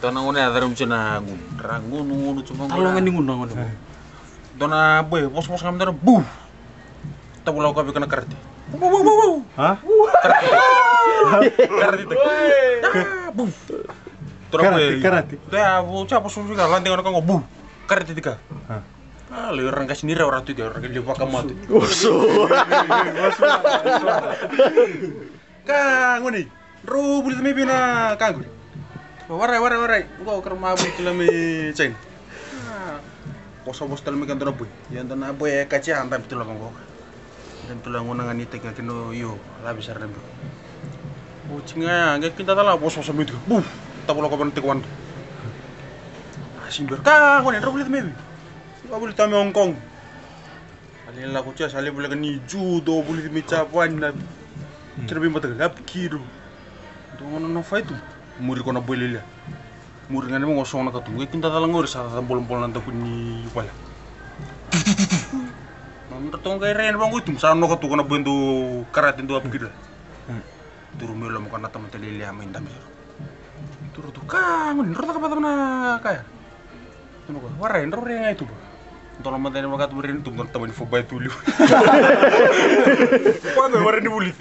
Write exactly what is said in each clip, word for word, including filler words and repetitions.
Dona ngone ada rum cina ngun, rangun ngun cuma Talo ngene ngono ngono. Dona boy, pos-pos ngam dona bu. Tahu lau kau kena kerti. Bu bu bu bu. Hah? Kerti tu. Bu. Terus boy. Karate. Tuh ya, bu siapa susu kan lanting orang kau bu. Kerti tiga. Hah? Ah, lu orang kasih nira orang tu dia orang dia pakai mati. Usu. Kang ngone. Ru buli temi pina kang. Warai warai warai. Kau kerma buli kilami ceng. Pos-pos telmi kan dona boy. Yang dona boy kaci hantam betul lah kau. Dan tulang ngunangan itu kayak kena yo lah besar nih bro. Kucingnya nggak kita tahu lah bos bos itu. Buh, tak boleh kau berhenti kawan. Asin berkah, kau nih, boleh temen. Kau boleh tamu Hongkong. Alih lah kucing, alih boleh keni judo, boleh temen capuan nabi. Cermin mata gelap kiro. Tuh mana nova itu? Muri kau nak boleh lihat. Muri nggak mau ngosong nak tu. Kita tahu ngor salah bolong-bolong nanti kuni wala. Tertong kay ren bang itu sano ka tu kana bendo karatin tu apa gitu. Turu melo mo kana taman telele amin dami. Turu tu kan, nro ta kapata na kaya. Ano ko? Wara nro re nga itu ba. Tolong mata ni makat berin tu teman fo bay tuli. Kuando wara ni bulit.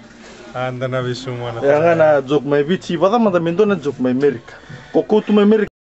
Anda na bisumana. Ya nga na joke may bichi, bata mata minto na joke may Amerika. Koko tu may Amerika.